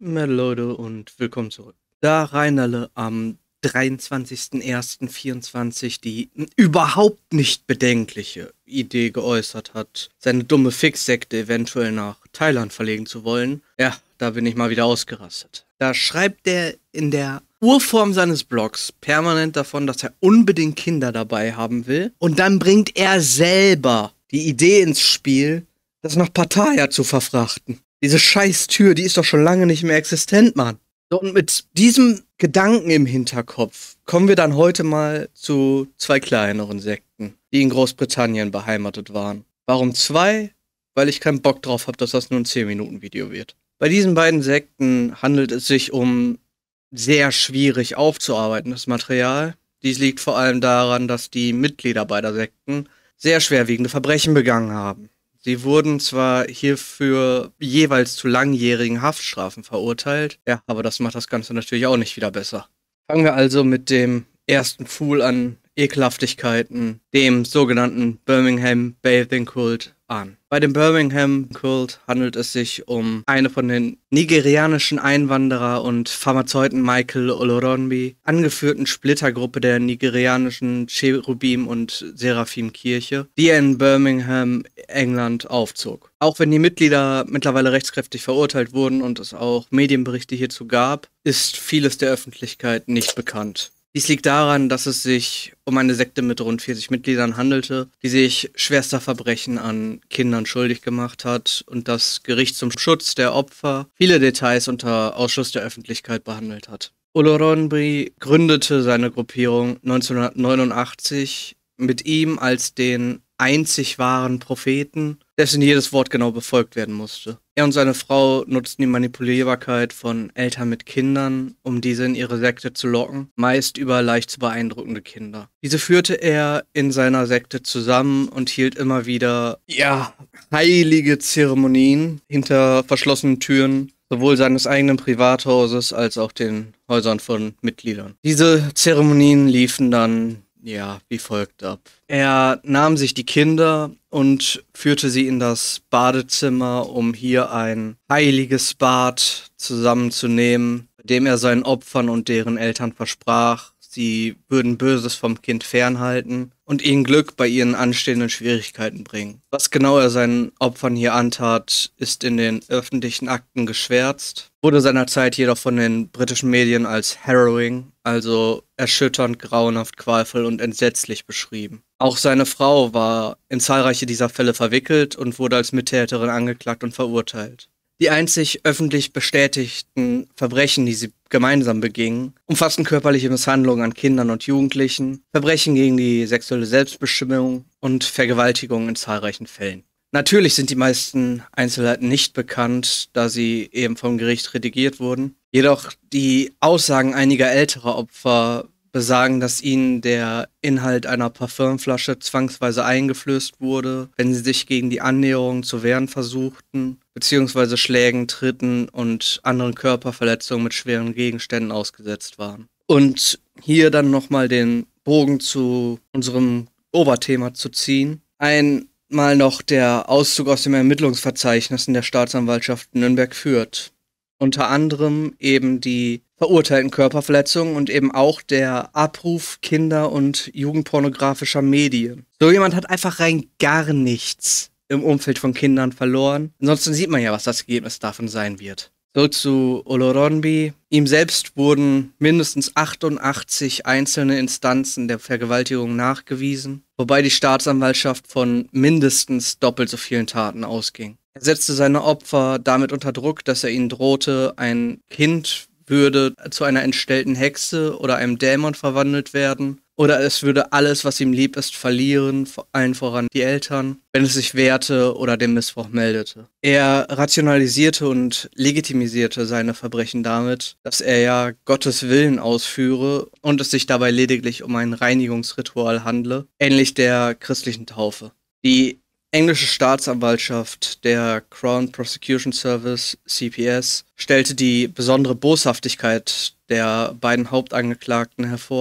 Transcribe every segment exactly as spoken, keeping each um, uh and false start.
Na Leute und willkommen zurück. Da Reinerle am dreiundzwanzigsten ersten vierundzwanzig die überhaupt nicht bedenkliche Idee geäußert hat, seine dumme Fixsekte eventuell nach Thailand verlegen zu wollen, ja, da bin ich mal wieder ausgerastet. Da schreibt er in der Urform seines Blogs permanent davon, dass er unbedingt Kinder dabei haben will, und dann bringt er selber die Idee ins Spiel, das nach Pattaya zu verfrachten. Diese scheiß Tür, die ist doch schon lange nicht mehr existent, Mann. So, und mit diesem Gedanken im Hinterkopf kommen wir dann heute mal zu zwei kleineren Sekten, die in Großbritannien beheimatet waren. Warum zwei? Weil ich keinen Bock drauf habe, dass das nur ein zehn Minuten Video wird. Bei diesen beiden Sekten handelt es sich um sehr schwierig aufzuarbeitendes Material. Dies liegt vor allem daran, dass die Mitglieder beider Sekten sehr schwerwiegende Verbrechen begangen haben. Sie wurden zwar hierfür jeweils zu langjährigen Haftstrafen verurteilt, ja, aber das macht das Ganze natürlich auch nicht wieder besser. Fangen wir also mit dem ersten Pfuhl an Ekelhaftigkeiten, dem sogenannten Birmingham Bathing Cult, an. Bei dem Birmingham Cult handelt es sich um eine von den nigerianischen Einwanderer und Pharmazeuten Michael Oloronbi angeführten Splittergruppe der nigerianischen Cherubim- und Seraphim-Kirche, die er in Birmingham, England, aufzog. Auch wenn die Mitglieder mittlerweile rechtskräftig verurteilt wurden und es auch Medienberichte hierzu gab, ist vieles der Öffentlichkeit nicht bekannt. Dies liegt daran, dass es sich um eine Sekte mit rund vierzig Mitgliedern handelte, die sich schwerster Verbrechen an Kindern schuldig gemacht hat und das Gericht zum Schutz der Opfer viele Details unter Ausschluss der Öffentlichkeit behandelt hat. Oloronbi gründete seine Gruppierung neunzehnhundertneunundachtzig mit ihm als den einzig wahren Propheten, dessen jedes Wort genau befolgt werden musste. Er und seine Frau nutzten die Manipulierbarkeit von Eltern mit Kindern, um diese in ihre Sekte zu locken, meist über leicht zu beeindruckende Kinder. Diese führte er in seiner Sekte zusammen und hielt immer wieder, ja, heilige Zeremonien hinter verschlossenen Türen, sowohl seines eigenen Privathauses als auch den Häusern von Mitgliedern. Diese Zeremonien liefen dann ja, wie folgt ab. Er nahm sich die Kinder und führte sie in das Badezimmer, um hier ein heiliges Bad zusammenzunehmen, bei dem er seinen Opfern und deren Eltern versprach, sie würden Böses vom Kind fernhalten und ihnen Glück bei ihren anstehenden Schwierigkeiten bringen. Was genau er seinen Opfern hier antat, ist in den öffentlichen Akten geschwärzt, wurde seinerzeit jedoch von den britischen Medien als harrowing, also erschütternd, grauenhaft, qualvoll und entsetzlich beschrieben. Auch seine Frau war in zahlreiche dieser Fälle verwickelt und wurde als Mittäterin angeklagt und verurteilt. Die einzig öffentlich bestätigten Verbrechen, die sie gemeinsam begingen, umfassten körperliche Misshandlungen an Kindern und Jugendlichen, Verbrechen gegen die sexuelle Selbstbestimmung und Vergewaltigungen in zahlreichen Fällen. Natürlich sind die meisten Einzelheiten nicht bekannt, da sie eben vom Gericht redigiert wurden. Jedoch die Aussagen einiger älterer Opfer besagen, dass ihnen der Inhalt einer Parfümflasche zwangsweise eingeflößt wurde, wenn sie sich gegen die Annäherung zu wehren versuchten, beziehungsweise Schlägen, Tritten und anderen Körperverletzungen mit schweren Gegenständen ausgesetzt waren. Und hier dann nochmal den Bogen zu unserem Oberthema zu ziehen. Einmal noch der Auszug aus dem Ermittlungsverzeichnissen der Staatsanwaltschaft Nürnberg führt. Unter anderem eben die verurteilten Körperverletzungen und eben auch der Abruf kinder- und jugendpornografischer Medien. So jemand hat einfach rein gar nichts im Umfeld von Kindern verloren. Ansonsten sieht man ja, was das Ergebnis davon sein wird. So zu Oloronbi. Ihm selbst wurden mindestens achtundachtzig einzelne Instanzen der Vergewaltigung nachgewiesen, wobei die Staatsanwaltschaft von mindestens doppelt so vielen Taten ausging. Er setzte seine Opfer damit unter Druck, dass er ihnen drohte, ein Kind würde zu einer entstellten Hexe oder einem Dämon verwandelt werden, oder es würde alles, was ihm lieb ist, verlieren, vor allen voran die Eltern, wenn es sich wehrte oder den Missbrauch meldete. Er rationalisierte und legitimisierte seine Verbrechen damit, dass er ja Gottes Willen ausführe und es sich dabei lediglich um ein Reinigungsritual handle, ähnlich der christlichen Taufe. Die englische Staatsanwaltschaft, der Crown Prosecution Service, C P S, stellte die besondere Boshaftigkeit der beiden Hauptangeklagten hervor,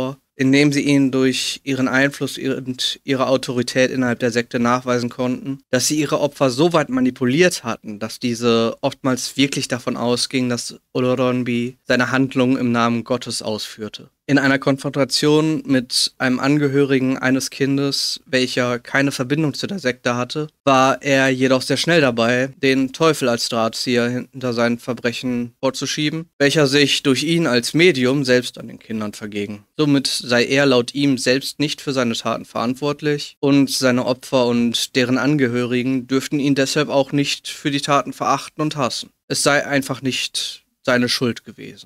indem sie ihnen durch ihren Einfluss und ihre Autorität innerhalb der Sekte nachweisen konnten, dass sie ihre Opfer so weit manipuliert hatten, dass diese oftmals wirklich davon ausgingen, dass Olorunbi seine Handlungen im Namen Gottes ausführte. In einer Konfrontation mit einem Angehörigen eines Kindes, welcher keine Verbindung zu der Sekte hatte, war er jedoch sehr schnell dabei, den Teufel als Drahtzieher hinter seinen Verbrechen vorzuschieben, welcher sich durch ihn als Medium selbst an den Kindern verging. Somit sei er laut ihm selbst nicht für seine Taten verantwortlich und seine Opfer und deren Angehörigen dürften ihn deshalb auch nicht für die Taten verachten und hassen. Es sei einfach nicht seine Schuld gewesen.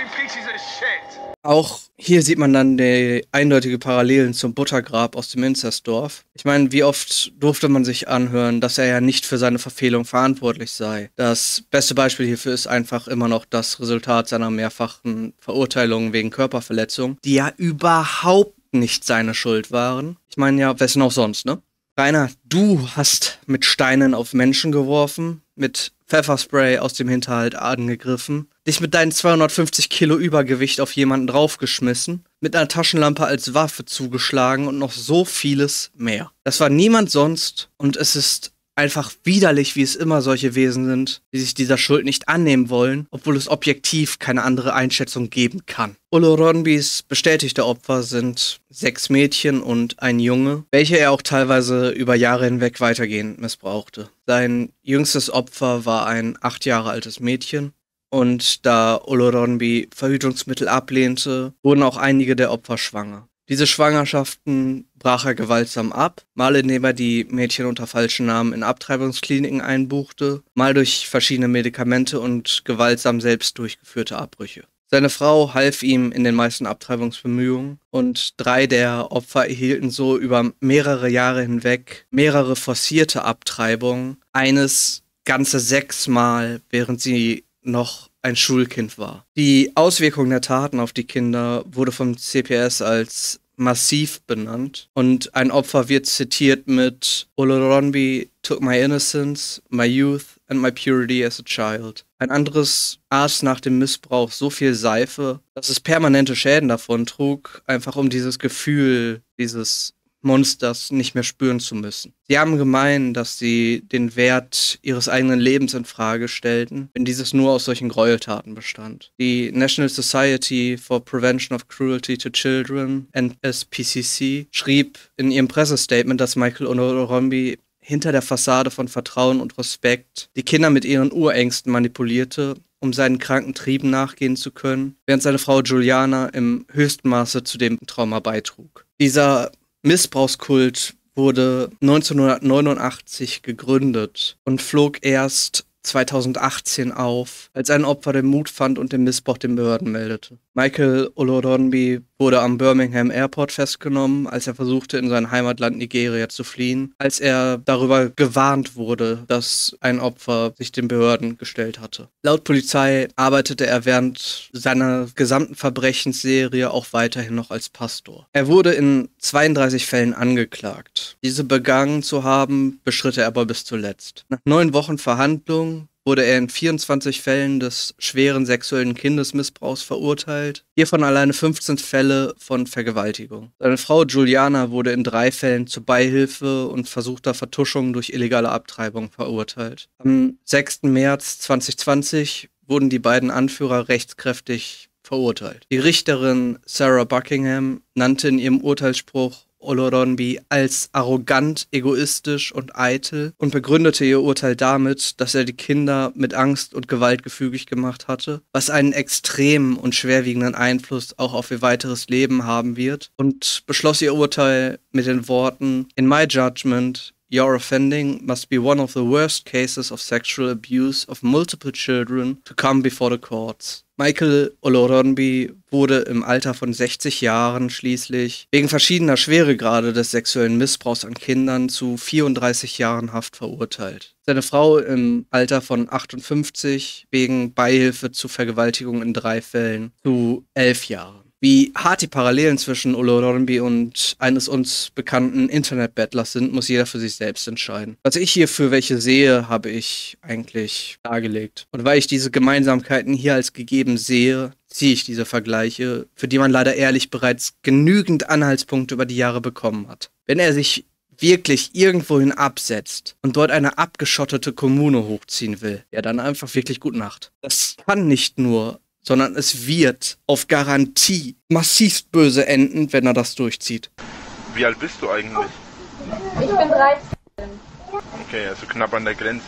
Auch hier sieht man dann die eindeutige Parallelen zum Buttergrab aus dem Inzestdorf. Ich meine, wie oft durfte man sich anhören, dass er ja nicht für seine Verfehlung verantwortlich sei. Das beste Beispiel hierfür ist einfach immer noch das Resultat seiner mehrfachen Verurteilungen wegen Körperverletzung, die ja überhaupt nicht seine Schuld waren. Ich meine ja, wessen auch sonst, ne? Rainer, du hast mit Steinen auf Menschen geworfen, mit Pfefferspray aus dem Hinterhalt angegriffen, dich mit deinen zweihundertfünfzig Kilo Übergewicht auf jemanden draufgeschmissen, mit einer Taschenlampe als Waffe zugeschlagen und noch so vieles mehr. Das war niemand sonst und es ist einfach widerlich, wie es immer solche Wesen sind, die sich dieser Schuld nicht annehmen wollen, obwohl es objektiv keine andere Einschätzung geben kann. Olorunbis bestätigte Opfer sind sechs Mädchen und ein Junge, welche er auch teilweise über Jahre hinweg weitergehend missbrauchte. Sein jüngstes Opfer war ein acht Jahre altes Mädchen und da Olorunbi Verhütungsmittel ablehnte, wurden auch einige der Opfer schwanger. Diese Schwangerschaften brach er gewaltsam ab, mal indem er die Mädchen unter falschen Namen in Abtreibungskliniken einbuchte, mal durch verschiedene Medikamente und gewaltsam selbst durchgeführte Abbrüche. Seine Frau half ihm in den meisten Abtreibungsbemühungen und drei der Opfer erhielten so über mehrere Jahre hinweg mehrere forcierte Abtreibungen, eines ganze sechsmal, während sie noch ein Schulkind war. Die Auswirkung der Taten auf die Kinder wurde vom C P S als massiv benannt und ein Opfer wird zitiert mit Olorunbi took my innocence, my youth and my purity as a child. Ein anderes aß nach dem Missbrauch so viel Seife, dass es permanente Schäden davon trug, einfach um dieses Gefühl dieses Monsters nicht mehr spüren zu müssen. Sie haben gemeint, dass sie den Wert ihres eigenen Lebens in Frage stellten, wenn dieses nur aus solchen Gräueltaten bestand. Die National Society for Prevention of Cruelty to Children, N S P C C, schrieb in ihrem Pressestatement, dass Michael Olorunbi hinter der Fassade von Vertrauen und Respekt die Kinder mit ihren Urängsten manipulierte, um seinen kranken Trieben nachgehen zu können, während seine Frau Juliana im höchsten Maße zu dem Trauma beitrug. Dieser Missbrauchskult wurde neunzehnhundertneunundachtzig gegründet und flog erst zweitausendachtzehn auf, als ein Opfer den Mut fand und den Missbrauch den Behörden meldete. Michael Olorunbi wurde am Birmingham Airport festgenommen, als er versuchte, in sein Heimatland Nigeria zu fliehen, als er darüber gewarnt wurde, dass ein Opfer sich den Behörden gestellt hatte. Laut Polizei arbeitete er während seiner gesamten Verbrechensserie auch weiterhin noch als Pastor. Er wurde in zweiunddreißig Fällen angeklagt. Diese begangen zu haben, bestritt er aber bis zuletzt. Nach neun Wochen Verhandlungen wurde er in vierundzwanzig Fällen des schweren sexuellen Kindesmissbrauchs verurteilt, hiervon alleine fünfzehn Fälle von Vergewaltigung. Seine Frau Juliana wurde in drei Fällen zu Beihilfe und versuchter Vertuschung durch illegale Abtreibung verurteilt. Am sechsten März zweitausendzwanzig wurden die beiden Anführer rechtskräftig verurteilt. Die Richterin Sarah Buckingham nannte in ihrem Urteilsspruch Olorunbi als arrogant, egoistisch und eitel und begründete ihr Urteil damit, dass er die Kinder mit Angst und Gewalt gefügig gemacht hatte, was einen extremen und schwerwiegenden Einfluss auch auf ihr weiteres Leben haben wird, und beschloss ihr Urteil mit den Worten: In my judgment, your offending must be one of the worst cases of sexual abuse of multiple children to come before the courts. Michael Olorunbi wurde im Alter von sechzig Jahren schließlich wegen verschiedener Schweregrade des sexuellen Missbrauchs an Kindern zu vierunddreißig Jahren Haft verurteilt. Seine Frau im Alter von achtundfünfzig wegen Beihilfe zu Vergewaltigung in drei Fällen zu elf Jahren. Wie hart die Parallelen zwischen Olorunbi und eines uns bekannten Internetbettlers sind, muss jeder für sich selbst entscheiden. Was ich hier für welche sehe, habe ich eigentlich dargelegt. Und weil ich diese Gemeinsamkeiten hier als gegeben sehe, ziehe ich diese Vergleiche, für die man leider ehrlich bereits genügend Anhaltspunkte über die Jahre bekommen hat. Wenn er sich wirklich irgendwohin absetzt und dort eine abgeschottete Kommune hochziehen will, ja dann einfach wirklich gute Nacht. Das kann nicht nur, sondern es wird auf Garantie massivst böse enden, wenn er das durchzieht. Wie alt bist du eigentlich? Ich bin dreizehn. Okay, also knapp an der Grenze.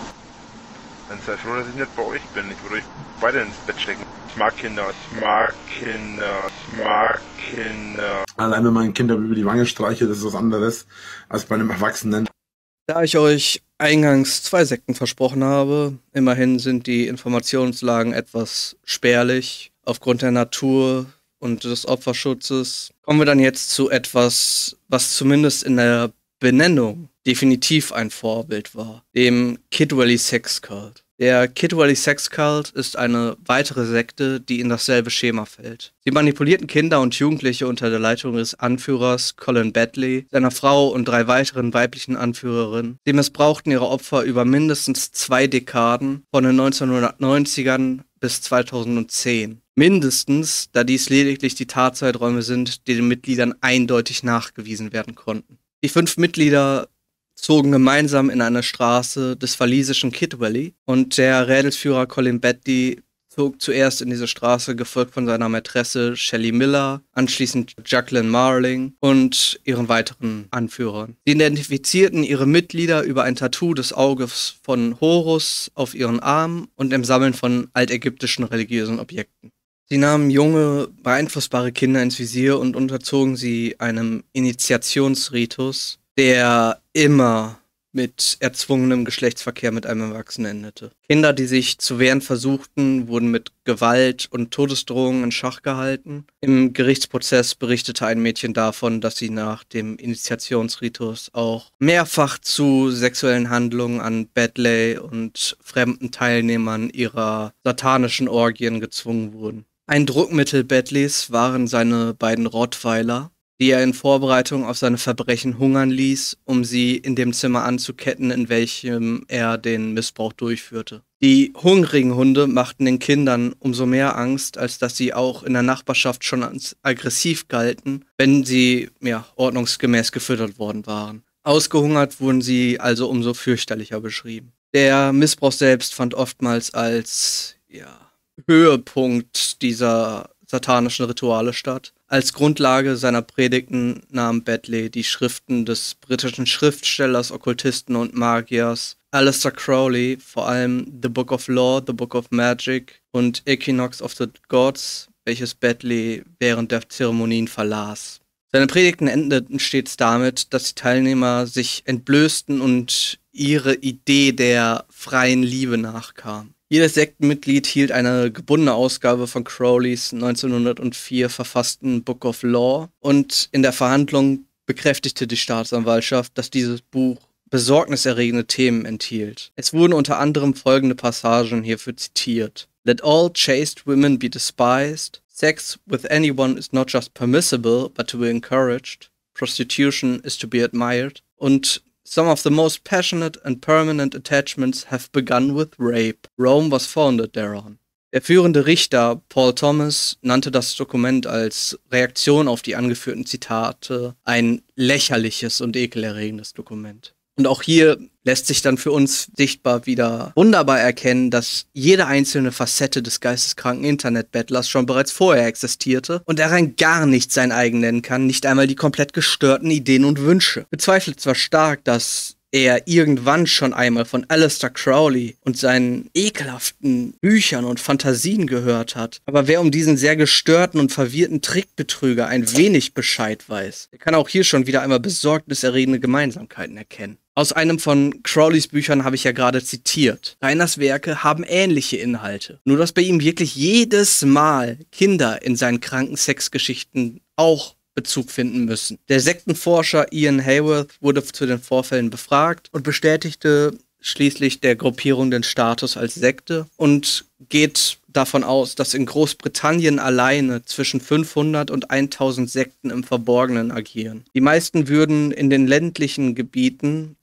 Dann sei froh, dass ich nicht bei euch bin. Ich würde euch beide ins Bett stecken. Ich mag Kinder, ich mag Kinder, ich mag Kinder. Allein wenn man Kinder über die Wange streichelt, ist es was anderes als bei einem Erwachsenen. Da ich euch eingangs zwei Sekten versprochen habe, immerhin sind die Informationslagen etwas spärlich aufgrund der Natur und des Opferschutzes, kommen wir dann jetzt zu etwas, was zumindest in der Benennung definitiv ein Vorbild war, dem Kidwelly Sex Cult. Der Kidwelly Sex Cult ist eine weitere Sekte, die in dasselbe Schema fällt. Sie manipulierten Kinder und Jugendliche unter der Leitung des Anführers Colin Badley, seiner Frau und drei weiteren weiblichen Anführerinnen. Sie missbrauchten ihre Opfer über mindestens zwei Dekaden, von den neunzehnhundertneunzigern bis zweitausendzehn. Mindestens, da dies lediglich die Tatzeiträume sind, die den Mitgliedern eindeutig nachgewiesen werden konnten. Die fünf Mitglieder zogen gemeinsam in eine Straße des walisischen Kidwelly und der Rädelsführer Colin Badley zog zuerst in diese Straße, gefolgt von seiner Mätresse Shelley Miller, anschließend Jacqueline Marling und ihren weiteren Anführern. Sie identifizierten ihre Mitglieder über ein Tattoo des Auges von Horus auf ihren Armen und im Sammeln von altägyptischen religiösen Objekten. Sie nahmen junge, beeinflussbare Kinder ins Visier und unterzogen sie einem Initiationsritus, der immer mit erzwungenem Geschlechtsverkehr mit einem Erwachsenen endete. Kinder, die sich zu wehren versuchten, wurden mit Gewalt und Todesdrohungen in Schach gehalten. Im Gerichtsprozess berichtete ein Mädchen davon, dass sie nach dem Initiationsritus auch mehrfach zu sexuellen Handlungen an Badley und fremden Teilnehmern ihrer satanischen Orgien gezwungen wurden. Ein Druckmittel Badleys waren seine beiden Rottweiler, die er in Vorbereitung auf seine Verbrechen hungern ließ, um sie in dem Zimmer anzuketten, in welchem er den Missbrauch durchführte. Die hungrigen Hunde machten den Kindern umso mehr Angst, als dass sie auch in der Nachbarschaft schon als aggressiv galten, wenn sie ja, ordnungsgemäß gefüttert worden waren. Ausgehungert wurden sie also umso fürchterlicher beschrieben. Der Missbrauch selbst fand oftmals als ja, Höhepunkt dieser satanischen Rituale statt. Als Grundlage seiner Predigten nahm Badley die Schriften des britischen Schriftstellers, Okkultisten und Magiers Aleister Crowley, vor allem The Book of Law, The Book of Magic und Equinox of the Gods, welches Badley während der Zeremonien verlas. Seine Predigten endeten stets damit, dass die Teilnehmer sich entblößten und ihre Idee der freien Liebe nachkamen. Jedes Sektenmitglied hielt eine gebundene Ausgabe von Crowleys neunzehnhundertvier verfassten Book of Law und in der Verhandlung bekräftigte die Staatsanwaltschaft, dass dieses Buch besorgniserregende Themen enthielt. Es wurden unter anderem folgende Passagen hierfür zitiert. Let all chaste women be despised. Sex with anyone is not just permissible, but to be encouraged. Prostitution is to be admired. Und some of the most passionate and permanent attachments have begun with rape. Rome was founded thereon. Der führende Richter Paul Thomas nannte das Dokument als Reaktion auf die angeführten Zitate ein lächerliches und ekelerregendes Dokument. Und auch hier lässt sich dann für uns sichtbar wieder wunderbar erkennen, dass jede einzelne Facette des geisteskranken Internetbettlers schon bereits vorher existierte und er rein gar nicht sein eigen nennen kann, nicht einmal die komplett gestörten Ideen und Wünsche. Bezweifelt zwar stark, dass er irgendwann schon einmal von Aleister Crowley und seinen ekelhaften Büchern und Fantasien gehört hat. Aber wer um diesen sehr gestörten und verwirrten Trickbetrüger ein wenig Bescheid weiß, der kann auch hier schon wieder einmal besorgniserregende Gemeinsamkeiten erkennen. Aus einem von Crowleys Büchern habe ich ja gerade zitiert. Rainers Werke haben ähnliche Inhalte. Nur dass bei ihm wirklich jedes Mal Kinder in seinen kranken Sexgeschichten auch Bezug finden müssen. Der Sektenforscher Ian Hayworth wurde zu den Vorfällen befragt und bestätigte schließlich der Gruppierung den Status als Sekte und geht davon aus, dass in Großbritannien alleine zwischen fünfhundert und tausend Sekten im Verborgenen agieren. Die meisten würden in den ländlichen Gebieten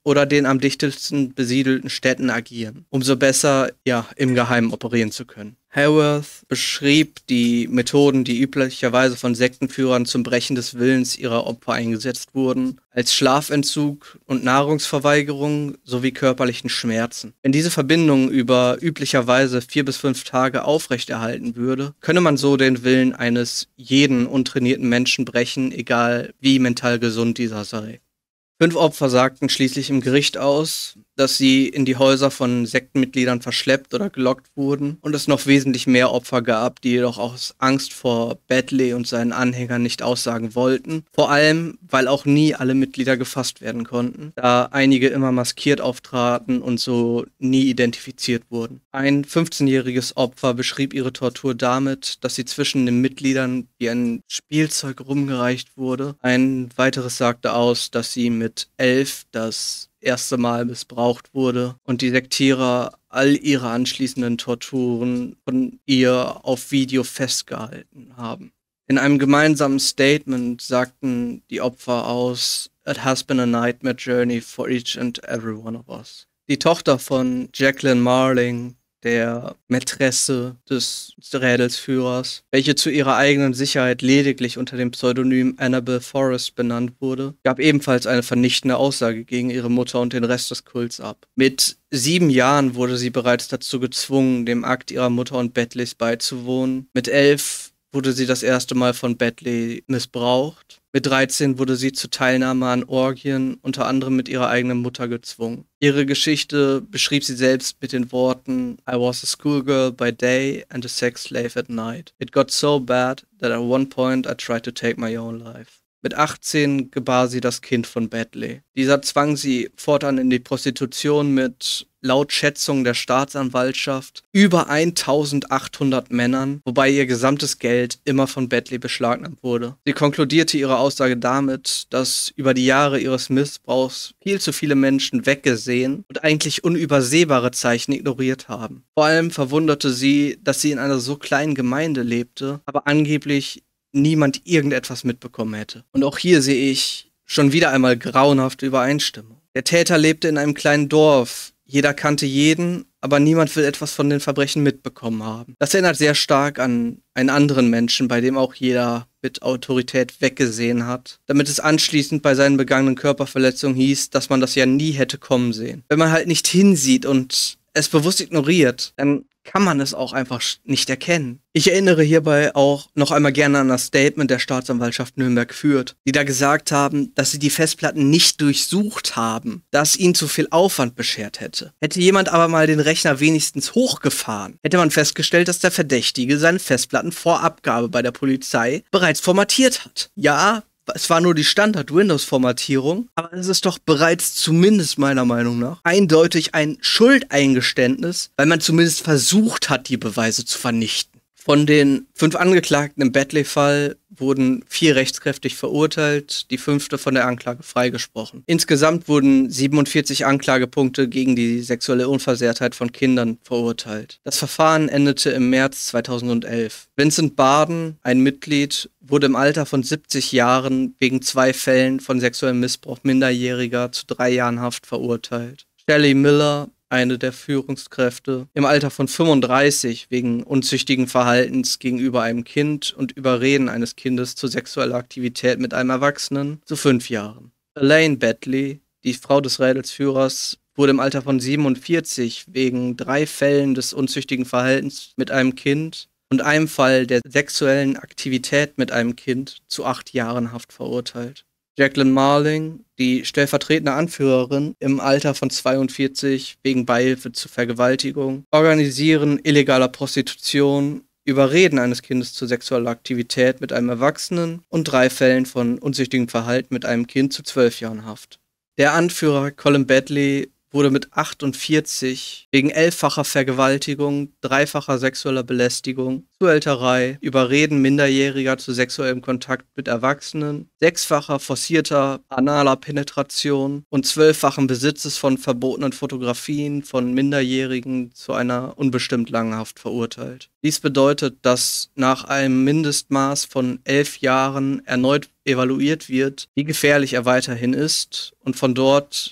oder den am dichtesten besiedelten Städten agieren, umso besser, ja, im Geheimen operieren zu können. Haworth beschrieb die Methoden, die üblicherweise von Sektenführern zum Brechen des Willens ihrer Opfer eingesetzt wurden, als Schlafentzug und Nahrungsverweigerung sowie körperlichen Schmerzen. Wenn diese Verbindung über üblicherweise vier bis fünf Tage aufrechterhalten würde, könne man so den Willen eines jeden untrainierten Menschen brechen, egal wie mental gesund dieser sei. Fünf Opfer sagten schließlich im Gericht aus, dass sie in die Häuser von Sektenmitgliedern verschleppt oder gelockt wurden und es noch wesentlich mehr Opfer gab, die jedoch aus Angst vor Badley und seinen Anhängern nicht aussagen wollten. Vor allem, weil auch nie alle Mitglieder gefasst werden konnten, da einige immer maskiert auftraten und so nie identifiziert wurden. Ein fünfzehnjähriges Opfer beschrieb ihre Tortur damit, dass sie zwischen den Mitgliedern wie ein Spielzeug rumgereicht wurde. Ein weiteres sagte aus, dass sie mit elf das erste Mal missbraucht wurde und die Sektierer all ihre anschließenden Torturen von ihr auf Video festgehalten haben. In einem gemeinsamen Statement sagten die Opfer aus, "It has been a nightmare journey for each and every one of us." Die Tochter von Jacqueline Marling, der Mätresse des Rädelsführers, welche zu ihrer eigenen Sicherheit lediglich unter dem Pseudonym Annabelle Forrest benannt wurde, gab ebenfalls eine vernichtende Aussage gegen ihre Mutter und den Rest des Kults ab. Mit sieben Jahren wurde sie bereits dazu gezwungen, dem Akt ihrer Mutter und Badleys beizuwohnen. Mit elf wurde sie das erste Mal von Badley missbraucht. Mit dreizehn wurde sie zur Teilnahme an Orgien, unter anderem mit ihrer eigenen Mutter, gezwungen. Ihre Geschichte beschrieb sie selbst mit den Worten: "I was a schoolgirl by day and a sex slave at night. It got so bad that at one point I tried to take my own life." Mit achtzehn gebar sie das Kind von Badley. Dieser zwang sie fortan in die Prostitution mit, laut Schätzung der Staatsanwaltschaft, über eintausendachthundert Männern, wobei ihr gesamtes Geld immer von Badley beschlagnahmt wurde. Sie konkludierte ihre Aussage damit, dass über die Jahre ihres Missbrauchs viel zu viele Menschen weggesehen und eigentlich unübersehbare Zeichen ignoriert haben. Vor allem verwunderte sie, dass sie in einer so kleinen Gemeinde lebte, aber angeblich niemand irgendetwas mitbekommen hätte. Und auch hier sehe ich schon wieder einmal grauenhafte Übereinstimmung. Der Täter lebte in einem kleinen Dorf. Jeder kannte jeden, aber niemand will etwas von den Verbrechen mitbekommen haben. Das erinnert sehr stark an einen anderen Menschen, bei dem auch jeder mit Autorität weggesehen hat, damit es anschließend bei seinen begangenen Körperverletzungen hieß, dass man das ja nie hätte kommen sehen. Wenn man halt nicht hinsieht und es bewusst ignoriert, dann kann man es auch einfach nicht erkennen. Ich erinnere hierbei auch noch einmal gerne an das Statement der Staatsanwaltschaft Nürnberg Fürth, die da gesagt haben, dass sie die Festplatten nicht durchsucht haben, da es ihnen zu viel Aufwand beschert hätte. Hätte jemand aber mal den Rechner wenigstens hochgefahren, hätte man festgestellt, dass der Verdächtige seine Festplatten vor Abgabe bei der Polizei bereits formatiert hat. Ja, es war nur die Standard-Windows-Formatierung, aber es ist doch bereits zumindest meiner Meinung nach eindeutig ein Schuldeingeständnis, weil man zumindest versucht hat, die Beweise zu vernichten. Von den fünf Angeklagten im Badley-Fall wurden vier rechtskräftig verurteilt, die fünfte von der Anklage freigesprochen. Insgesamt wurden siebenundvierzig Anklagepunkte gegen die sexuelle Unversehrtheit von Kindern verurteilt. Das Verfahren endete im März zweitausendelf. Vincent Barden, ein Mitglied, wurde im Alter von siebzig Jahren wegen zwei Fällen von sexuellem Missbrauch Minderjähriger zu drei Jahren Haft verurteilt. Shelley Miller, eine der Führungskräfte, im Alter von fünfunddreißig wegen unzüchtigen Verhaltens gegenüber einem Kind und Überreden eines Kindes zu sexueller Aktivität mit einem Erwachsenen, zu fünf Jahren. Elaine Badley, die Frau des Rädelsführers, wurde im Alter von siebenundvierzig wegen drei Fällen des unzüchtigen Verhaltens mit einem Kind und einem Fall der sexuellen Aktivität mit einem Kind zu acht Jahren Haft verurteilt. Jacqueline Marling, die stellvertretende Anführerin, im Alter von zweiundvierzig wegen Beihilfe zur Vergewaltigung, Organisieren illegaler Prostitution, Überreden eines Kindes zur sexueller Aktivität mit einem Erwachsenen und drei Fällen von unzüchtigem Verhalten mit einem Kind zu zwölf Jahren Haft. Der Anführer Colin Badley wurde mit achtundvierzig wegen elffacher Vergewaltigung, dreifacher sexueller Belästigung, Zuhälterei, Überreden Minderjähriger zu sexuellem Kontakt mit Erwachsenen, sechsfacher forcierter analer Penetration und zwölffachen Besitzes von verbotenen Fotografien von Minderjährigen zu einer unbestimmt langen Haft verurteilt. Dies bedeutet, dass nach einem Mindestmaß von elf Jahren erneut evaluiert wird, wie gefährlich er weiterhin ist und von dort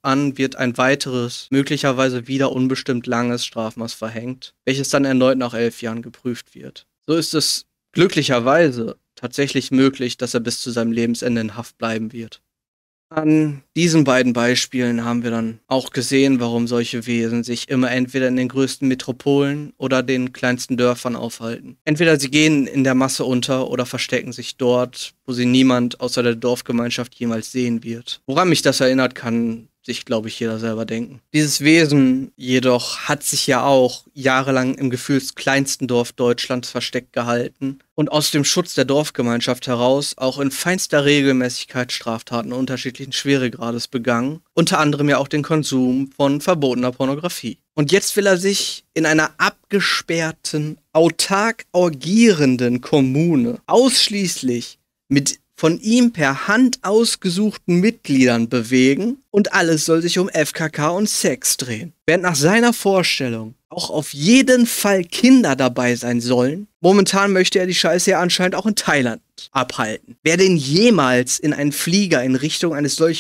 an wird ein weiteres, möglicherweise wieder unbestimmt langes Strafmaß verhängt, welches dann erneut nach elf Jahren geprüft wird. So ist es glücklicherweise tatsächlich möglich, dass er bis zu seinem Lebensende in Haft bleiben wird. An diesen beiden Beispielen haben wir dann auch gesehen, warum solche Wesen sich immer entweder in den größten Metropolen oder den kleinsten Dörfern aufhalten. Entweder sie gehen in der Masse unter oder verstecken sich dort, wo sie niemand außer der Dorfgemeinschaft jemals sehen wird. Woran mich das erinnert, kann sich, glaube ich, jeder selber denken. Dieses Wesen jedoch hat sich ja auch jahrelang im gefühlt kleinsten Dorf Deutschlands versteckt gehalten und aus dem Schutz der Dorfgemeinschaft heraus auch in feinster Regelmäßigkeit Straftaten unterschiedlichen Schweregrades begangen, unter anderem ja auch den Konsum von verbotener Pornografie. Und jetzt will er sich in einer abgesperrten, autark agierenden Kommune ausschließlich mit von ihm per Hand ausgesuchten Mitgliedern bewegen und alles soll sich um F K K und Sex drehen. Während nach seiner Vorstellung auch auf jeden Fall Kinder dabei sein sollen, momentan möchte er die Scheiße ja anscheinend auch in Thailand abhalten. Wer denn jemals in einen Flieger in Richtung eines solch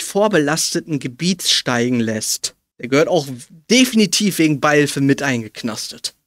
vorbelasteten Gebiets steigen lässt, der gehört auch definitiv wegen Beihilfe mit eingeknastet.